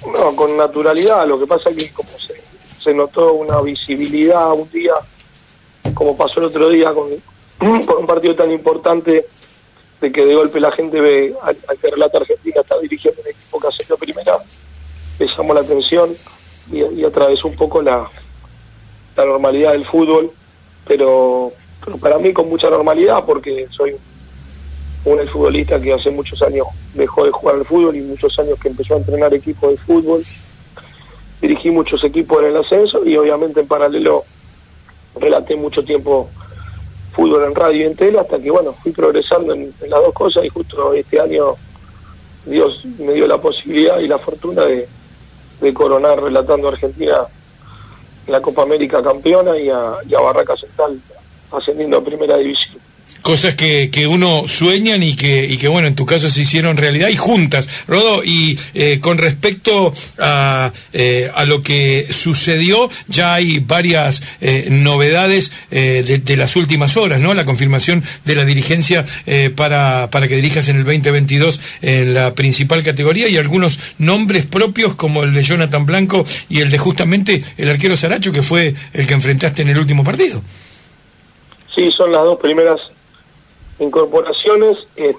No, con naturalidad. Lo que pasa es que como se notó una visibilidad un día, como pasó el otro día con un partido tan importante, de que de golpe la gente ve al que relata Argentina está dirigiendo un equipo que ascendió primera, le llamó la atención y atravesó un poco la normalidad del fútbol, pero para mí con mucha normalidad, porque soy un futbolista que hace muchos años dejó de jugar al fútbol y muchos años que empezó a entrenar equipos de fútbol. Dirigí muchos equipos en el ascenso y obviamente en paralelo relaté mucho tiempo fútbol en radio y en tele, hasta que bueno, fui progresando en las dos cosas, y justo este año Dios me dio la posibilidad y la fortuna de coronar relatando a Argentina en la Copa América campeona y a Barraca Central ascendiendo a Primera División. Cosas que uno sueñan y que bueno, en tu caso se hicieron realidad y juntas. Rodo, y con respecto a lo que sucedió, ya hay varias novedades de las últimas horas, ¿no? La confirmación de la dirigencia para que dirijas en el 2022 en la principal categoría, y algunos nombres propios como el de Jonathan Blanco y el de justamente el arquero Saracho, que fue el que enfrentaste en el último partido. Sí, son las dos primeras incorporaciones,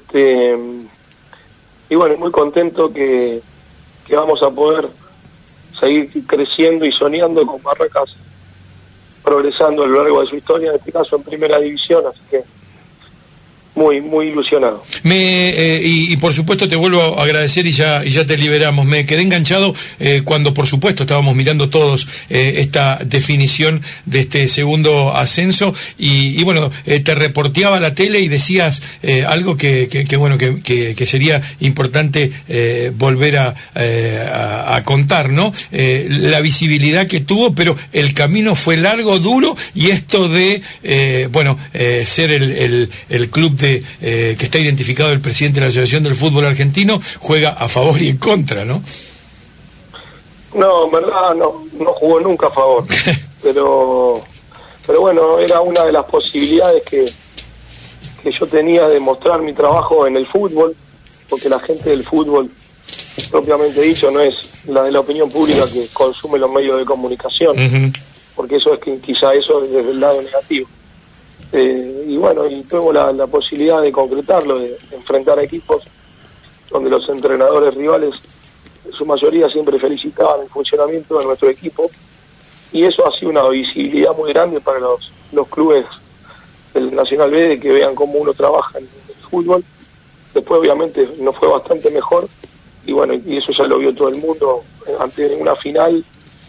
y bueno, muy contento que vamos a poder seguir creciendo y soñando con Barracas, progresando a lo largo de su historia, en este caso en Primera División, así que muy ilusionado. Y por supuesto te vuelvo a agradecer y ya te liberamos. Me quedé enganchado cuando por supuesto estábamos mirando todos esta definición de este segundo ascenso y bueno, te reporteaba la tele y decías algo que bueno, que sería importante volver a contar, ¿no? La visibilidad que tuvo, pero el camino fue largo, duro, y esto de ser el club que está identificado el presidente de la Asociación del Fútbol Argentino, juega a favor y en contra, ¿no? No, en verdad no jugó nunca a favor, pero bueno, era una de las posibilidades que yo tenía de mostrar mi trabajo en el fútbol, porque la gente del fútbol, propiamente dicho, no es la de la opinión pública que consume los medios de comunicación, porque eso es que quizá eso es desde el lado negativo. Y bueno, y tuve la posibilidad de concretarlo, de enfrentar a equipos donde los entrenadores rivales, en su mayoría, siempre felicitaban el funcionamiento de nuestro equipo, y eso ha sido una visibilidad muy grande para los clubes del Nacional B, de que vean cómo uno trabaja en el fútbol. Después obviamente nos fue bastante mejor, y bueno, y eso ya lo vio todo el mundo ante una final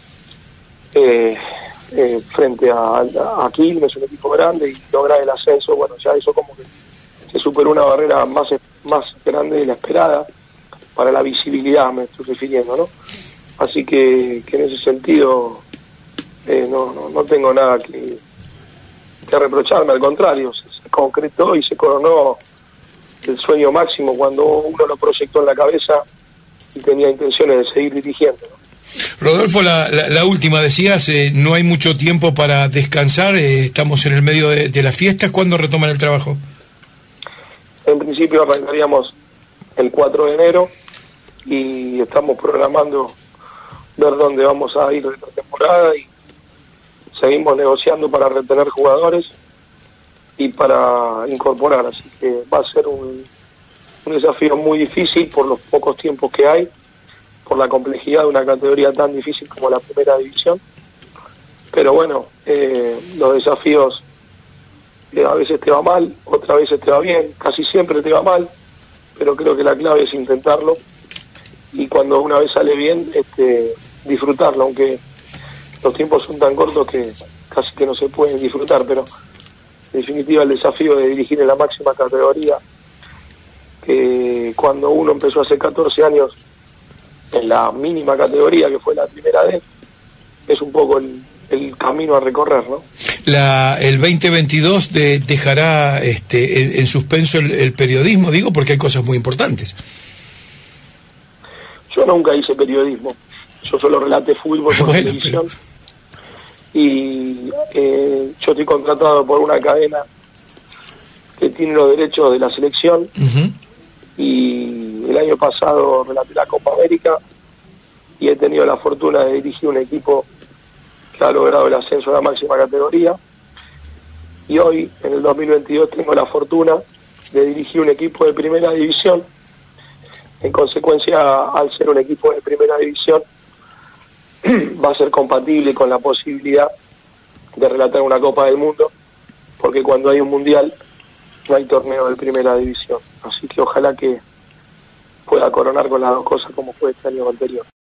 frente a Quilmes, un equipo grande, y lograr el ascenso. Bueno, ya eso como que se superó una barrera más grande de la esperada para la visibilidad, me estoy refiriendo, ¿no? Así que en ese sentido no tengo nada que reprocharme, al contrario, se concretó y se coronó el sueño máximo cuando uno lo proyectó en la cabeza y tenía intenciones de seguir dirigiendo, ¿no? Rodolfo, la última, decías, no hay mucho tiempo para descansar, estamos en el medio de las fiestas. ¿Cuándo retoman el trabajo? En principio arrancaríamos el 4 de enero y estamos programando ver dónde vamos a ir de la temporada, y seguimos negociando para retener jugadores y para incorporar, así que va a ser un desafío muy difícil por los pocos tiempos que hay, por la complejidad de una categoría tan difícil como la Primera División, pero bueno, los desafíos a veces te va mal, otras veces te va bien, casi siempre te va mal, pero creo que la clave es intentarlo, y cuando una vez sale bien, disfrutarlo, aunque los tiempos son tan cortos que casi que no se pueden disfrutar, pero en definitiva el desafío de dirigir en la máxima categoría, que cuando uno empezó hace 14 años en la mínima categoría, que fue la Primera D, es un poco el camino a recorrer, ¿no? El 2022 dejará en suspenso el periodismo, digo, porque hay cosas muy importantes. Yo nunca hice periodismo, yo solo relaté fútbol por televisión, y yo estoy contratado por una cadena que tiene los derechos de la selección, y el año pasado relaté la Copa América, y he tenido la fortuna de dirigir un equipo que ha logrado el ascenso a la máxima categoría, y hoy, en el 2022, tengo la fortuna de dirigir un equipo de primera división. En consecuencia, al ser un equipo de primera división, va a ser compatible con la posibilidad de relatar una Copa del Mundo, porque cuando hay un mundial no hay torneo de primera división. Así que ojalá que pueda coronar con las dos cosas como fue este año anterior.